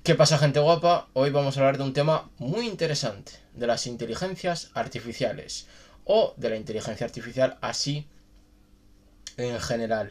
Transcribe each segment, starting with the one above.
¿Qué pasa, gente guapa? Hoy vamos a hablar de un tema muy interesante, de las inteligencias artificiales o de la inteligencia artificial así en general.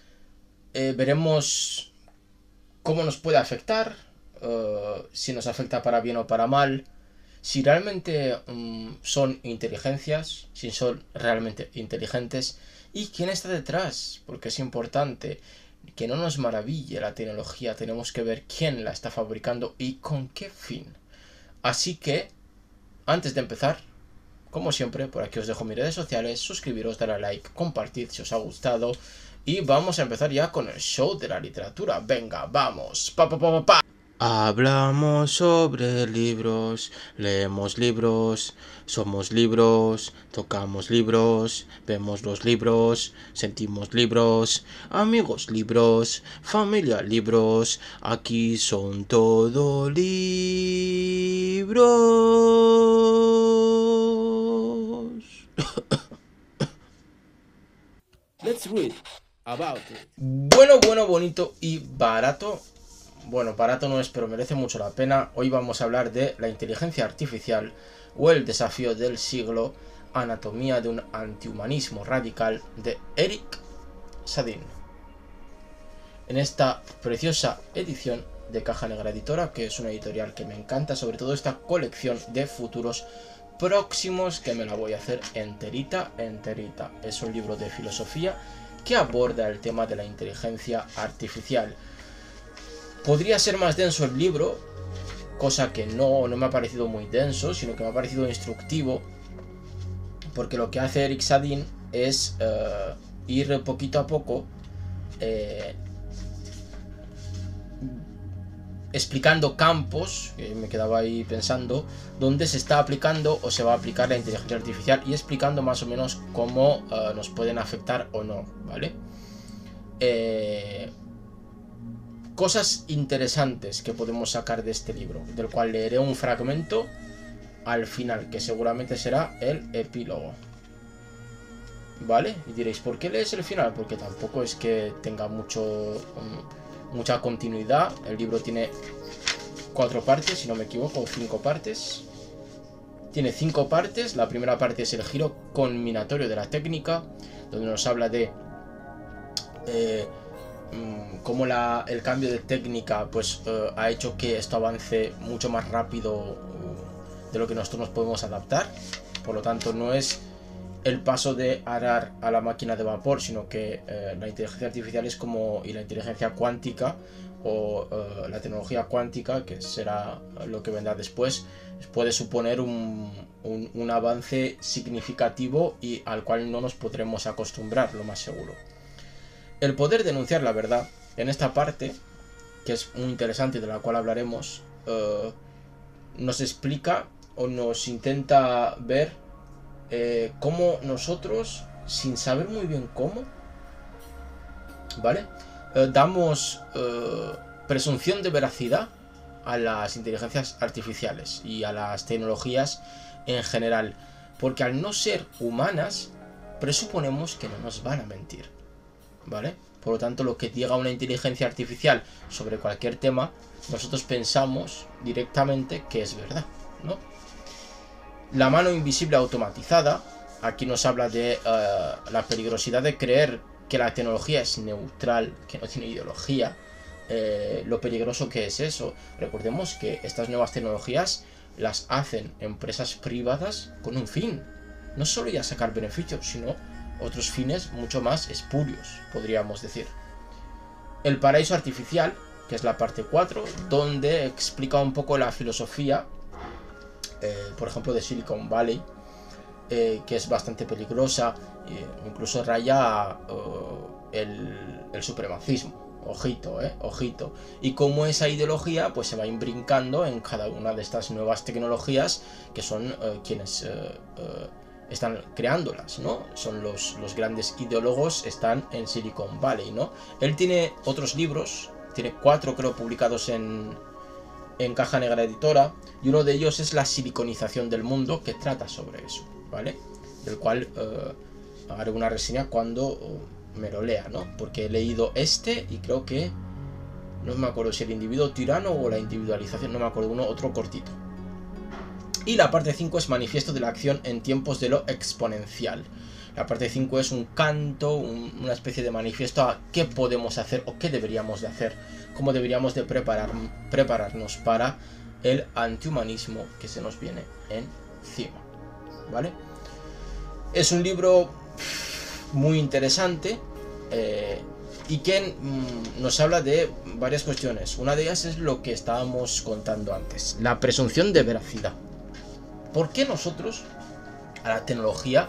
Veremos cómo nos puede afectar, si nos afecta para bien o para mal, si realmente son inteligencias, si son realmente inteligentes y quién está detrás, porque es importante que no nos maraville la tecnología, tenemos que ver quién la está fabricando y con qué fin. Así que, antes de empezar, como siempre, por aquí os dejo mis redes sociales, suscribiros, darle a like, compartid si os ha gustado y vamos a empezar ya con el show de la literatura. Venga, vamos. Pa, pa, pa, pa, pa. Hablamos sobre libros, leemos libros, somos libros, tocamos libros, vemos los libros, sentimos libros, amigos libros, familia libros, aquí son todo libros. Let's read about it. Bueno, bonito y barato. Bueno, barato no es, pero merece mucho la pena. Hoy vamos a hablar de la inteligencia artificial o el desafío del siglo, anatomía de un antihumanismo radical, de Eric Sadin. En esta preciosa edición de Caja Negra Editora, que es una editorial que me encanta, sobre todo esta colección de futuros próximos, que me la voy a hacer enterita. Es un libro de filosofía que aborda el tema de la inteligencia artificial. Podría ser más denso el libro, cosa que no me ha parecido muy denso, sino que me ha parecido instructivo, porque lo que hace Eric Sadin es ir poquito a poco explicando campos, que me quedaba ahí pensando, donde se está aplicando o se va a aplicar la inteligencia artificial y explicando más o menos cómo nos pueden afectar o no, ¿vale? Cosas interesantes que podemos sacar de este libro, del cual leeré un fragmento al final, que seguramente será el epílogo. ¿Vale? Y diréis, ¿por qué lees el final? Porque tampoco es que tenga mucha continuidad. El libro tiene 4 partes, si no me equivoco, o 5 partes. Tiene 5 partes. La primera parte es el giro combinatorio de la técnica, donde nos habla de cómo el cambio de técnica pues ha hecho que esto avance mucho más rápido de lo que nosotros nos podemos adaptar. Por lo tanto, no es el paso de arar a la máquina de vapor, sino que la inteligencia artificial es como, y la inteligencia cuántica o la tecnología cuántica, que será lo que vendrá después, puede suponer un avance significativo y al cual no nos podremos acostumbrar, lo más seguro. El poder denunciar la verdad, en esta parte, que es muy interesante y de la cual hablaremos, nos explica o nos intenta ver cómo nosotros, sin saber muy bien cómo, ¿vale? Damos presunción de veracidad a las inteligencias artificiales y a las tecnologías en general, porque al no ser humanas, presuponemos que no nos van a mentir, ¿vale? Por lo tanto, lo que diga una inteligencia artificial sobre cualquier tema, nosotros pensamos directamente que es verdad, ¿no? La mano invisible automatizada, aquí nos habla de la peligrosidad de creer que la tecnología es neutral, que no tiene ideología, lo peligroso que es eso. Recordemos que estas nuevas tecnologías las hacen empresas privadas con un fin, no solo ya sacar beneficios, sino otros fines mucho más espurios, podríamos decir. El paraíso artificial, que es la parte 4, donde explica un poco la filosofía, por ejemplo, de Silicon Valley, que es bastante peligrosa, incluso raya el supremacismo. Ojito. Y cómo esa ideología pues se va imbrincando en cada una de estas nuevas tecnologías, que son quienes están creándolas, ¿no? Son los grandes ideólogos, están en Silicon Valley, ¿no? Él tiene otros libros, tiene 4 creo publicados en Caja Negra Editora, y uno de ellos es La siliconización del mundo, que trata sobre eso, ¿vale? Del cual haré una reseña cuando me lo lea, ¿no? Porque he leído este y creo que No me acuerdo si el individuo tirano o la individualización, no me acuerdo, otro cortito. Y la parte 5 es manifiesto de la acción en tiempos de lo exponencial. La parte 5 es un canto, una especie de manifiesto a qué podemos hacer o qué deberíamos de hacer, cómo deberíamos de prepararnos para el antihumanismo que se nos viene encima, ¿vale? Es un libro muy interesante y que nos habla de varias cuestiones. Una de ellas es lo que estábamos contando antes, la presunción de veracidad. ¿Por qué nosotros a la tecnología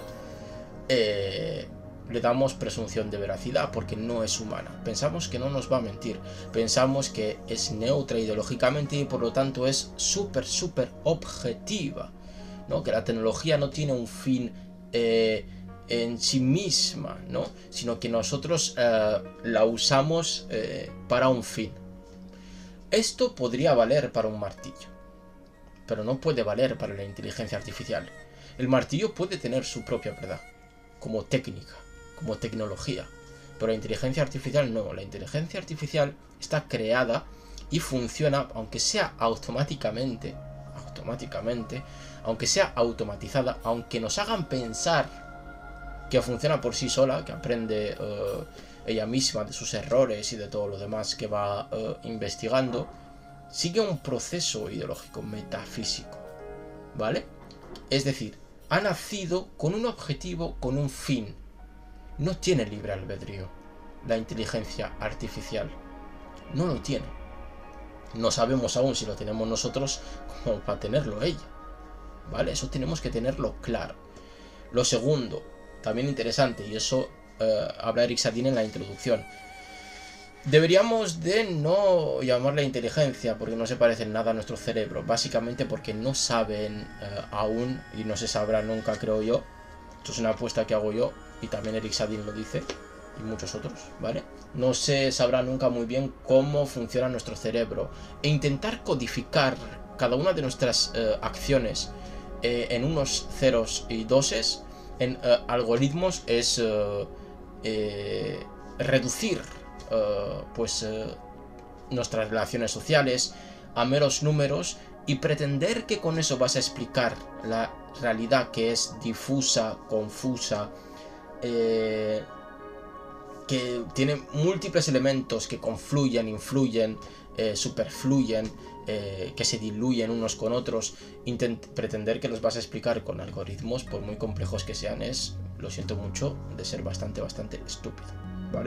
le damos presunción de veracidad? Porque no es humana. Pensamos que no nos va a mentir. Pensamos que es neutra ideológicamente y por lo tanto es súper objetiva, ¿no? Que la tecnología no tiene un fin en sí misma, ¿no? Sino que nosotros la usamos para un fin. Esto podría valer para un martillo, pero no puede valer para la inteligencia artificial. El martillo puede tener su propia verdad, como técnica, como tecnología, pero la inteligencia artificial no. La inteligencia artificial está creada y funciona, aunque sea automáticamente, aunque sea automatizada, aunque nos hagan pensar que funciona por sí sola, que aprende ella misma de sus errores y de todo lo demás que va investigando, sigue un proceso ideológico, metafísico, ¿vale? Es decir, ha nacido con un objetivo, con un fin. No tiene libre albedrío la inteligencia artificial. No lo tiene. No sabemos aún si lo tenemos nosotros como para tenerlo ella, ¿vale? Eso tenemos que tenerlo claro. Lo segundo, también interesante, y eso habla Eric Sadin en la introducción. Deberíamos de no llamarla inteligencia porque no se parece en nada a nuestro cerebro, básicamente porque no saben aún, y no se sabrá nunca, creo yo. Esto es una apuesta que hago yo y también Eric Sadin lo dice y muchos otros, ¿vale? No se sabrá nunca muy bien cómo funciona nuestro cerebro e intentar codificar cada una de nuestras acciones en unos ceros y doses en algoritmos es reducir nuestras relaciones sociales a meros números y pretender que con eso vas a explicar la realidad, que es difusa, confusa, que tiene múltiples elementos que confluyen, influyen, superfluyen, que se diluyen unos con otros. Pretender que los vas a explicar con algoritmos, por muy complejos que sean, es, lo siento mucho, de ser bastante estúpido, ¿vale?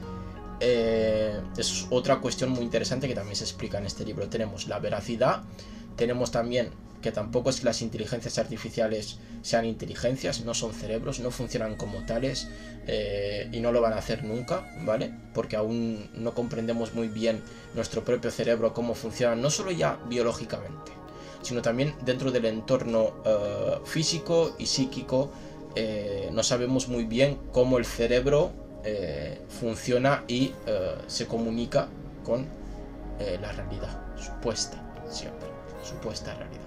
Es otra cuestión muy interesante que también se explica en este libro. Tenemos la veracidad, tenemos también que tampoco es que las inteligencias artificiales sean inteligencias, no son cerebros, no funcionan como tales y no lo van a hacer nunca, ¿vale? Porque aún no comprendemos muy bien nuestro propio cerebro, cómo funciona, no solo ya biológicamente, sino también dentro del entorno físico y psíquico. No sabemos muy bien cómo el cerebro funciona y se comunica con la realidad, supuesta realidad.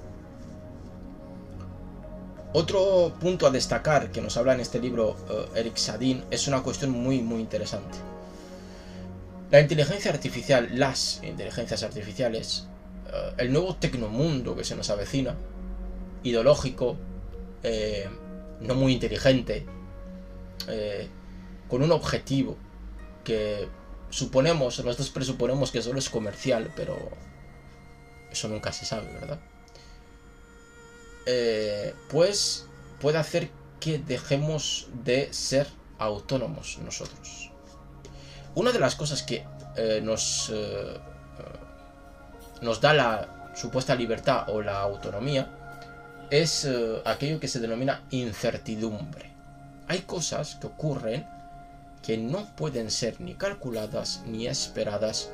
Otro punto a destacar que nos habla en este libro Eric Sadin es una cuestión muy interesante. La inteligencia artificial, las inteligencias artificiales, el nuevo tecnomundo que se nos avecina, ideológico, no muy inteligente, con un objetivo que nosotros presuponemos que solo es comercial, pero eso nunca se sabe, ¿verdad? Pues puede hacer que dejemos de ser autónomos nosotros. Una de las cosas que nos da la supuesta libertad o la autonomía es aquello que se denomina incertidumbre. Hay cosas que ocurren que no pueden ser ni calculadas, ni esperadas,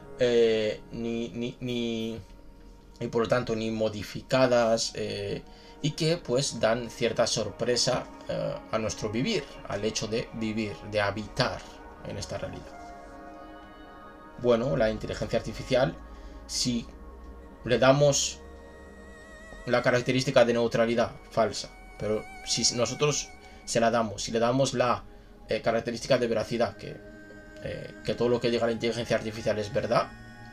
ni por lo tanto ni modificadas, y que pues dan cierta sorpresa a nuestro vivir, al hecho de vivir, de habitar en esta realidad. Bueno, la inteligencia artificial, si le damos la característica de neutralidad, falsa, pero si nosotros si le damos la característica de veracidad, que que todo lo que diga la inteligencia artificial es verdad,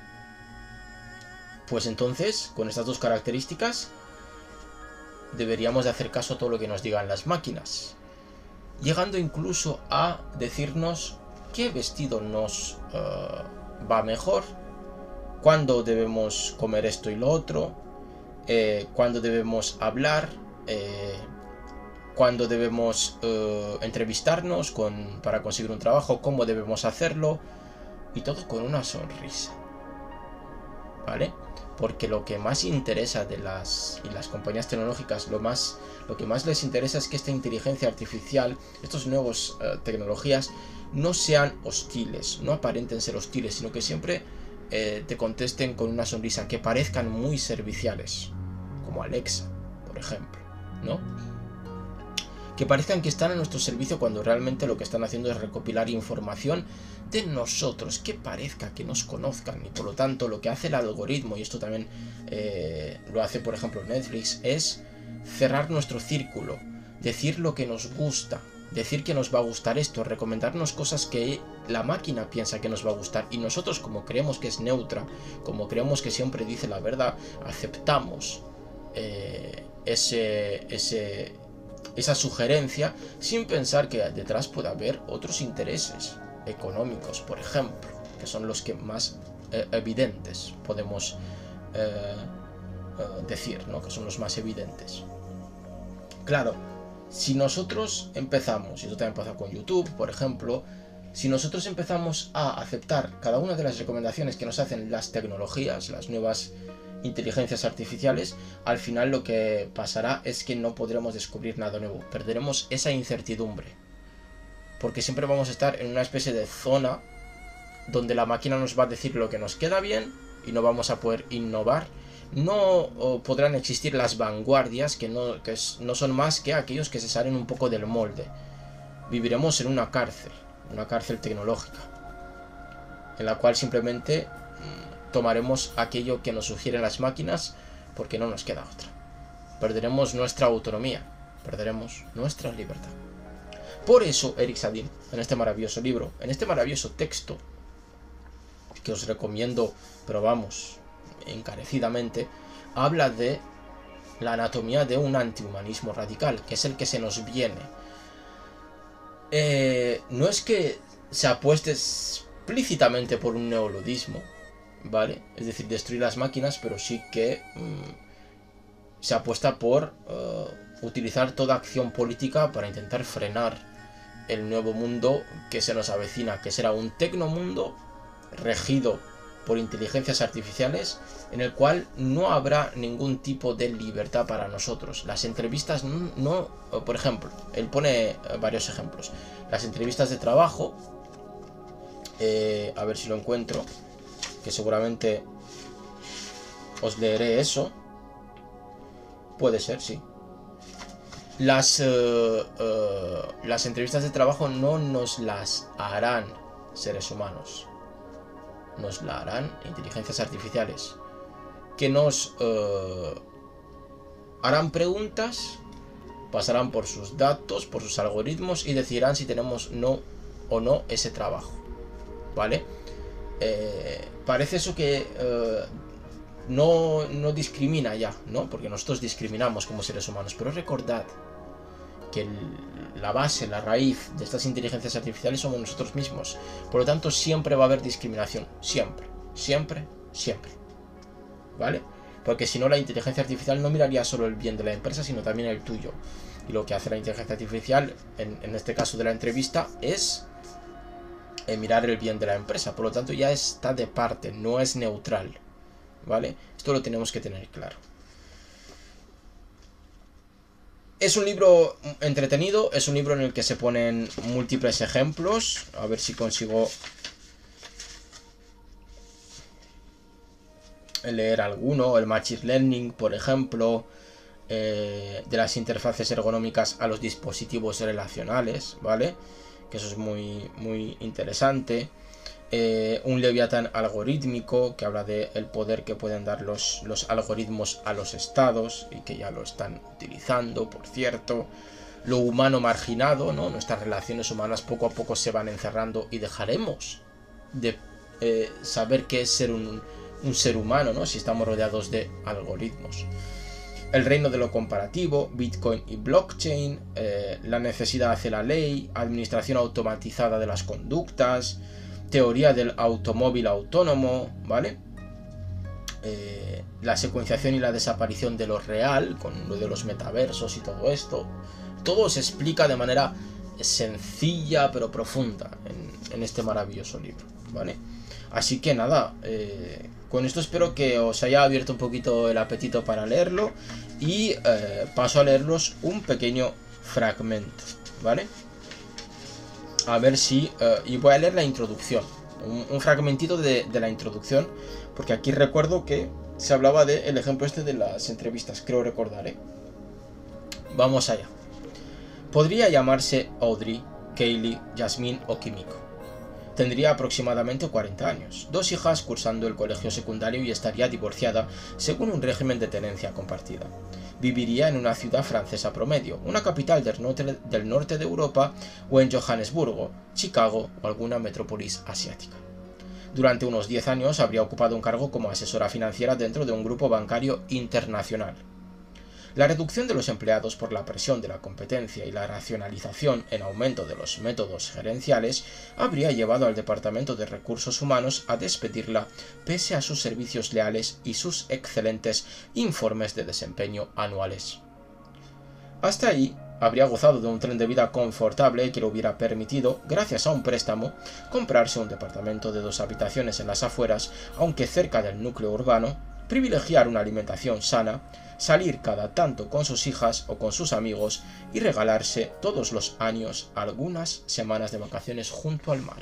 pues entonces, con estas dos características, deberíamos de hacer caso a todo lo que nos digan las máquinas, llegando incluso a decirnos qué vestido nos va mejor, cuándo debemos comer esto y lo otro, cuándo debemos hablar, cuándo debemos entrevistarnos para conseguir un trabajo, cómo debemos hacerlo, y todo con una sonrisa, ¿vale? Porque lo que más interesa de las compañías tecnológicas, lo que más les interesa es que esta inteligencia artificial, estas nuevas tecnologías, no sean hostiles, no aparenten ser hostiles, sino que siempre te contesten con una sonrisa, que parezcan muy serviciales, como Alexa, por ejemplo, ¿no? Que parezcan que están a nuestro servicio cuando realmente lo que están haciendo es recopilar información de nosotros, que parezca que nos conozcan, y por lo tanto lo que hace el algoritmo, y esto también lo hace por ejemplo Netflix, es cerrar nuestro círculo, decir lo que nos gusta, decir que nos va a gustar esto, recomendarnos cosas que la máquina piensa que nos va a gustar, y nosotros, como creemos que es neutra, como creemos que siempre dice la verdad, aceptamos esa sugerencia sin pensar que detrás puede haber otros intereses económicos, por ejemplo, que son los que más evidentes podemos decir, ¿no? Que son los más evidentes. Claro, si nosotros empezamos, y esto también pasa con YouTube, por ejemplo, si nosotros empezamos a aceptar cada una de las recomendaciones que nos hacen las tecnologías, las nuevas inteligencias artificiales, al final lo que pasará es que no podremos descubrir nada nuevo, perderemos esa incertidumbre, porque siempre vamos a estar en una especie de zona donde la máquina nos va a decir lo que nos queda bien y no vamos a poder innovar. No podrán existir las vanguardias, que no son más que aquellos que se salen un poco del molde. Viviremos en una cárcel tecnológica, en la cual simplemente tomaremos aquello que nos sugieren las máquinas porque no nos queda otra. Perderemos nuestra autonomía, perderemos nuestra libertad. Por eso Eric Sadin, en este maravilloso libro, en este maravilloso texto, que os recomiendo, pero vamos, encarecidamente, habla de la anatomía de un antihumanismo radical, que es el que se nos viene. No es que se apueste explícitamente por un neoludismo, ¿vale? Es decir, destruir las máquinas, pero sí que se apuesta por utilizar toda acción política para intentar frenar el nuevo mundo que se nos avecina, que será un tecnomundo regido por inteligencias artificiales, en el cual no habrá ningún tipo de libertad para nosotros. Las entrevistas no, por ejemplo, él pone varios ejemplos. Las entrevistas de trabajo, a ver si lo encuentro, que seguramente os leeré eso. Puede ser, sí. Las entrevistas de trabajo no nos las harán seres humanos, nos la harán inteligencias artificiales, que nos harán preguntas, pasarán por sus datos, por sus algoritmos, y decidirán si tenemos no o no ese trabajo, ¿vale? Parece eso que no discrimina ya, ¿no? Porque nosotros discriminamos como seres humanos, pero recordad que la base, la raíz de estas inteligencias artificiales somos nosotros mismos. Por lo tanto, siempre va a haber discriminación. Siempre, siempre, siempre. ¿Vale? Porque si no, la inteligencia artificial no miraría solo el bien de la empresa, sino también el tuyo. Y lo que hace la inteligencia artificial, en este caso de la entrevista, es mirar el bien de la empresa. Por lo tanto, ya está de parte, no es neutral. ¿Vale? Esto lo tenemos que tener claro. Es un libro entretenido, es un libro en el que se ponen múltiples ejemplos. A ver si consigo leer alguno. El Machine Learning, por ejemplo, de las interfaces ergonómicas a los dispositivos relacionales, ¿vale? Que eso es muy, muy interesante. Un Leviatán algorítmico, que habla del poder que pueden dar los algoritmos a los estados, y que ya lo están utilizando, por cierto. lo humano marginado, ¿no? Nuestras relaciones humanas poco a poco se van encerrando y dejaremos de saber qué es ser un ser humano, ¿no? Si estamos rodeados de algoritmos. El reino de lo comparativo, Bitcoin y blockchain, la necesidad hacia la ley, administración automatizada de las conductas, teoría del automóvil autónomo, ¿vale? La secuenciación y la desaparición de lo real, con lo de los metaversos y todo esto. Todo se explica de manera sencilla pero profunda en este maravilloso libro, ¿vale? Así que nada, con esto espero que os haya abierto un poquito el apetito para leerlo y paso a leerlos un pequeño fragmento, ¿vale? A ver si... y voy a leer la introducción, un fragmentito de la introducción, porque aquí recuerdo que se hablaba del ejemplo este de las entrevistas, creo recordar, ¿eh? Vamos allá. Podría llamarse Audrey, Kaylee, Jasmine o Kimiko. Tendría aproximadamente 40 años, 2 hijas cursando el colegio secundario y estaría divorciada según un régimen de tenencia compartida. Viviría en una ciudad francesa promedio, una capital del norte de Europa o en Johannesburgo, Chicago o alguna metrópolis asiática. Durante unos 10 años habría ocupado un cargo como asesora financiera dentro de un grupo bancario internacional. La reducción de los empleados por la presión de la competencia y la racionalización en aumento de los métodos gerenciales habría llevado al Departamento de Recursos Humanos a despedirla pese a sus servicios leales y sus excelentes informes de desempeño anuales. Hasta ahí, habría gozado de un tren de vida confortable que le hubiera permitido, gracias a un préstamo, comprarse un departamento de 2 habitaciones en las afueras, aunque cerca del núcleo urbano, privilegiar una alimentación sana, salir cada tanto con sus hijas o con sus amigos y regalarse todos los años algunas semanas de vacaciones junto al mar.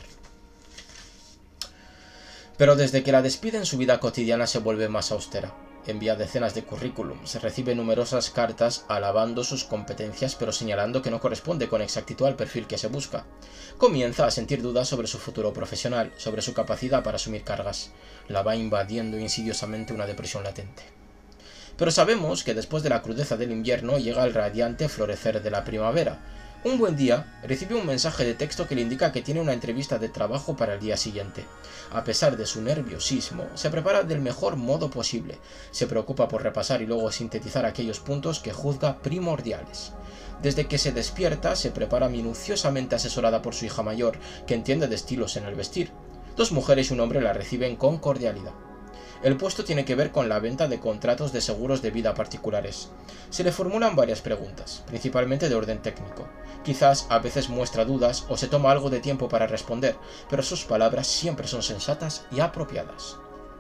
Pero desde que la despiden su vida cotidiana se vuelve más austera. Envía decenas de currículums, recibe numerosas cartas alabando sus competencias pero señalando que no corresponde con exactitud al perfil que se busca. Comienza a sentir dudas sobre su futuro profesional, sobre su capacidad para asumir cargas. La va invadiendo insidiosamente una depresión latente. Pero sabemos que después de la crudeza del invierno llega el radiante florecer de la primavera. Un buen día, recibe un mensaje de texto que le indica que tiene una entrevista de trabajo para el día siguiente. A pesar de su nerviosismo, se prepara del mejor modo posible. Se preocupa por repasar y luego sintetizar aquellos puntos que juzga primordiales. Desde que se despierta, se prepara minuciosamente asesorada por su hija mayor, que entiende de estilos en el vestir. 2 mujeres y un hombre la reciben con cordialidad. El puesto tiene que ver con la venta de contratos de seguros de vida particulares. Se le formulan varias preguntas, principalmente de orden técnico. Quizás a veces muestra dudas o se toma algo de tiempo para responder, pero sus palabras siempre son sensatas y apropiadas.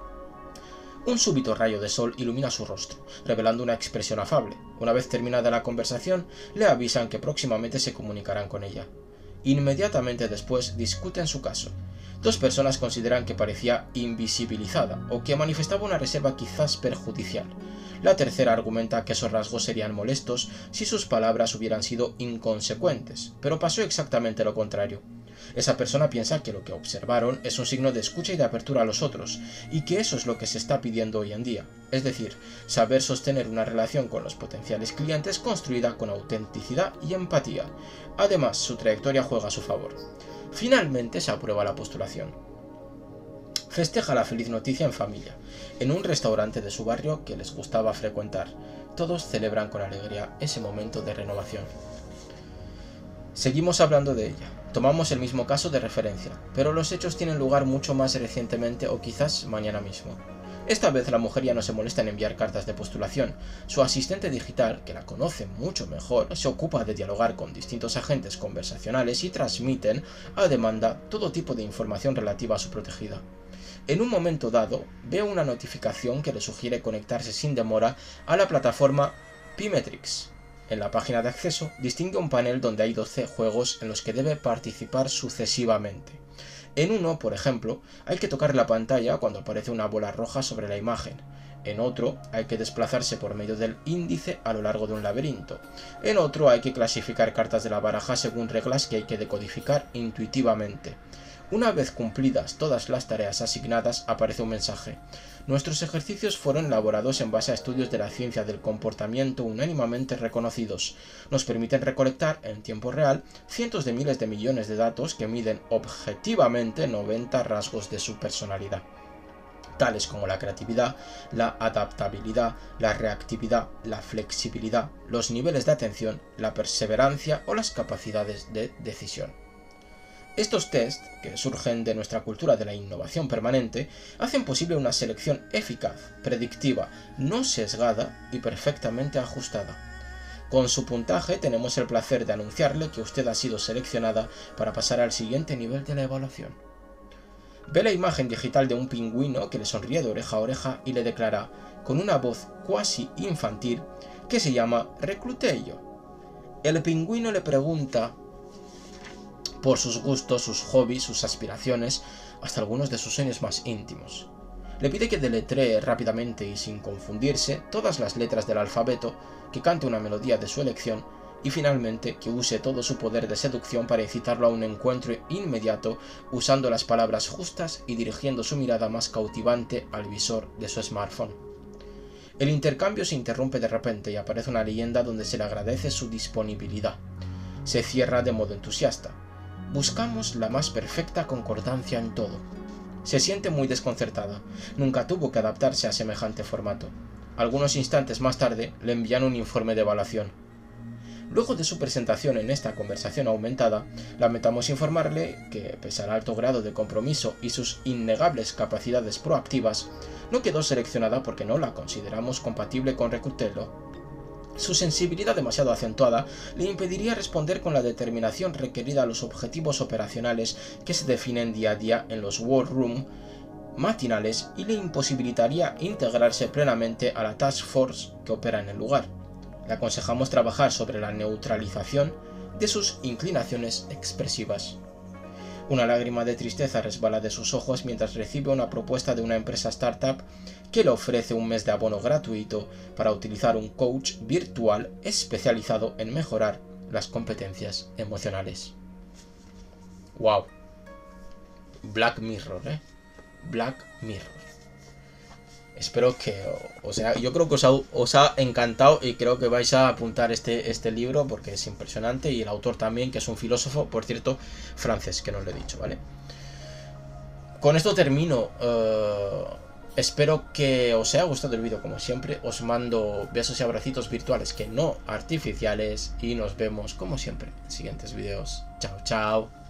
Un súbito rayo de sol ilumina su rostro, revelando una expresión afable. Una vez terminada la conversación, le avisan que próximamente se comunicarán con ella. Inmediatamente después discuten su caso. 2 personas consideran que parecía invisibilizada o que manifestaba una reserva quizás perjudicial. La tercera argumenta que esos rasgos serían molestos si sus palabras hubieran sido inconsecuentes, pero pasó exactamente lo contrario. Esa persona piensa que lo que observaron es un signo de escucha y de apertura a los otros, y que eso es lo que se está pidiendo hoy en día, es decir, saber sostener una relación con los potenciales clientes construida con autenticidad y empatía. Además, su trayectoria juega a su favor. Finalmente se aprueba la postulación. Festeja la feliz noticia en familia, en un restaurante de su barrio que les gustaba frecuentar. Todos celebran con alegría ese momento de renovación. Seguimos hablando de ella. Tomamos el mismo caso de referencia, pero los hechos tienen lugar mucho más recientemente o quizás mañana mismo. Esta vez la mujer ya no se molesta en enviar cartas de postulación. Su asistente digital, que la conoce mucho mejor, se ocupa de dialogar con distintos agentes conversacionales y transmiten, a demanda, todo tipo de información relativa a su protegida. En un momento dado, ve una notificación que le sugiere conectarse sin demora a la plataforma Pimetrix. En la página de acceso, distingue un panel donde hay 12 juegos en los que debe participar sucesivamente. En uno, por ejemplo, hay que tocar la pantalla cuando aparece una bola roja sobre la imagen. En otro, hay que desplazarse por medio del índice a lo largo de un laberinto. En otro, hay que clasificar cartas de la baraja según reglas que hay que decodificar intuitivamente. Una vez cumplidas todas las tareas asignadas, aparece un mensaje. Nuestros ejercicios fueron elaborados en base a estudios de la ciencia del comportamiento unánimemente reconocidos. Nos permiten recolectar, en tiempo real, cientos de miles de millones de datos que miden objetivamente 90 rasgos de su personalidad, tales como la creatividad, la adaptabilidad, la reactividad, la flexibilidad, los niveles de atención, la perseverancia o las capacidades de decisión. Estos tests, que surgen de nuestra cultura de la innovación permanente, hacen posible una selección eficaz, predictiva, no sesgada y perfectamente ajustada. Con su puntaje tenemos el placer de anunciarle que usted ha sido seleccionada para pasar al siguiente nivel de la evaluación. Ve la imagen digital de un pingüino que le sonríe de oreja a oreja y le declara, con una voz cuasi infantil, que se llama Reclutello. El pingüino le pregunta por sus gustos, sus hobbies, sus aspiraciones, hasta algunos de sus sueños más íntimos. Le pide que deletree rápidamente y sin confundirse todas las letras del alfabeto, que cante una melodía de su elección y finalmente que use todo su poder de seducción para incitarlo a un encuentro inmediato usando las palabras justas y dirigiendo su mirada más cautivante al visor de su smartphone. El intercambio se interrumpe de repente y aparece una leyenda donde se le agradece su disponibilidad. Se cierra de modo entusiasta. Buscamos la más perfecta concordancia en todo. Se siente muy desconcertada. Nunca tuvo que adaptarse a semejante formato. Algunos instantes más tarde le envían un informe de evaluación. Luego de su presentación en esta conversación aumentada, lamentamos informarle que, pese al alto grado de compromiso y sus innegables capacidades proactivas, no quedó seleccionada porque no la consideramos compatible con Recrutello. Su sensibilidad demasiado acentuada le impediría responder con la determinación requerida a los objetivos operacionales que se definen día a día en los War Room matinales y le imposibilitaría integrarse plenamente a la Task Force que opera en el lugar. Le aconsejamos trabajar sobre la neutralización de sus inclinaciones expresivas. Una lágrima de tristeza resbala de sus ojos mientras recibe una propuesta de una empresa startup que le ofrece un mes de abono gratuito para utilizar un coach virtual especializado en mejorar las competencias emocionales. ¡Wow! Black Mirror, Black Mirror. Espero que, yo creo que os ha encantado y creo que vais a apuntar este libro porque es impresionante y el autor también, que es un filósofo, por cierto, francés, que no lo he dicho, ¿vale? Con esto termino. Espero que os haya gustado el vídeo como siempre. Os mando besos y abracitos virtuales que no artificiales y nos vemos como siempre en siguientes vídeos. Chao, chao.